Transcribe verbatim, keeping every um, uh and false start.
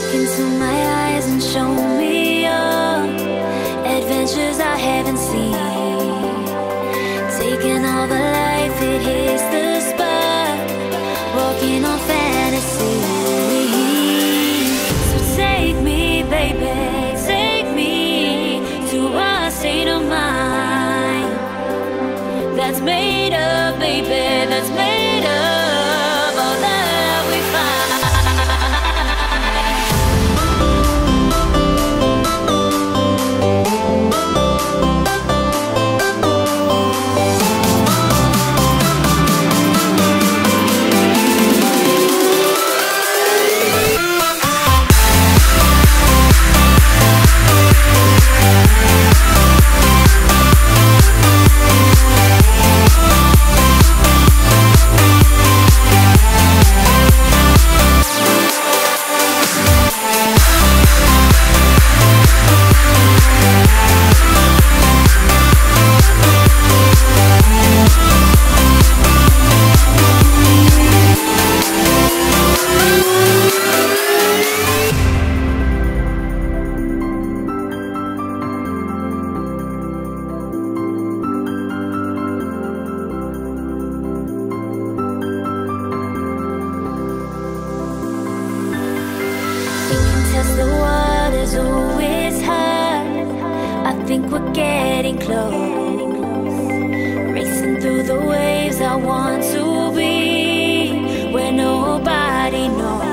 into my eyes and show me your adventures I haven't seen. Taking all the life, it hits the spot, walking on fantasy. So take me, baby, take me to a state of mind that's made up, baby, that's made up all that we find. Test the waters, oh it's hard. I think we're getting close. Racing through the waves, I want to be where nobody knows.